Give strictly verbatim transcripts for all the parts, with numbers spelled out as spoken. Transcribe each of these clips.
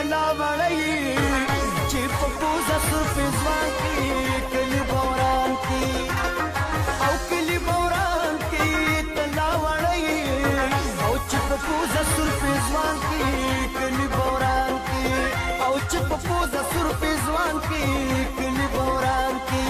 تلا وړی چې په پوزه سرف ځوان کې کلی بوران کې او کلی بوران کې تلا وړی او چې په پوزه سرف ځوان کې کلی بوران کې او چې په پوزه سرف ځوان کې کلی بوران کې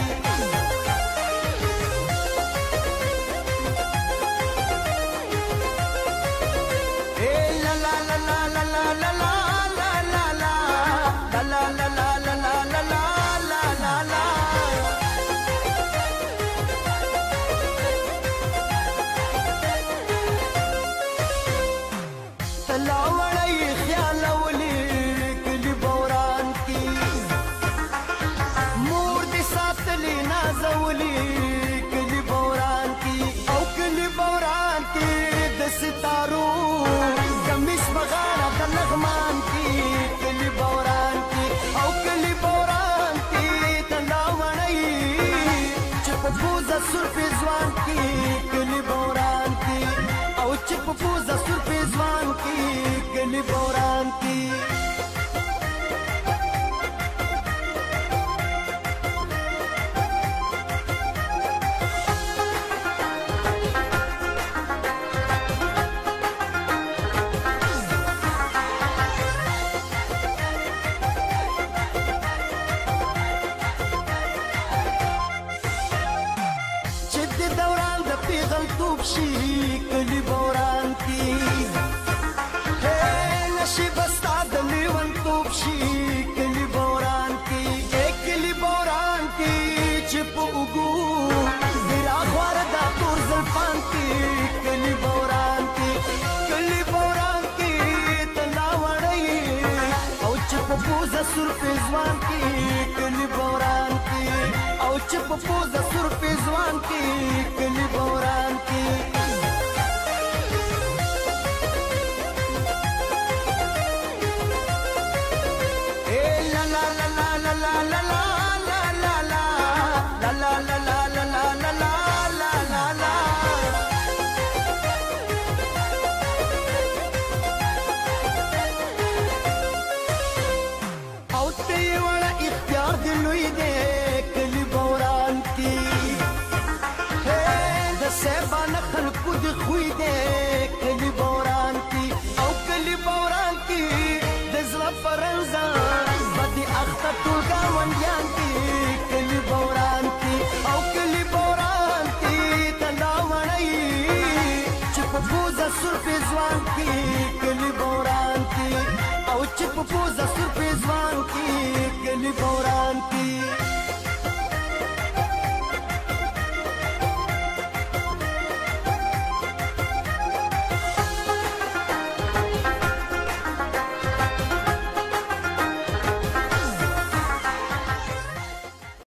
ستارو کمیس بغاړه د لغمان کې کلی بوران کې او کلی بوران کې تلا وړی چې په پوزه سرف ځوان کې کلی بوران کې او چې په پوزه سرف ځوان کې کلی بوران کې شي کلی بوران کې نشي بستا د لیون توپ شي کلی بوران کې کلی بوران کې چې په اوګو ډیرا غوړ دا تور زلفان کې کلی بوران کې کلی بوران کې تلا وړی او چې په پوزه سرف ځوان کې کلی بوران کې او چې په پوزه سرف ځوان کې کلی بوران کې خوی دې کلی بوران کې او کلی بوران کې د زړه فرنزا بدي اخته ټول گاونډیان کې کلی بوران کې او کلی بوران کې تلا وړی چې په پوزه سرف ځوان کې کلی بوران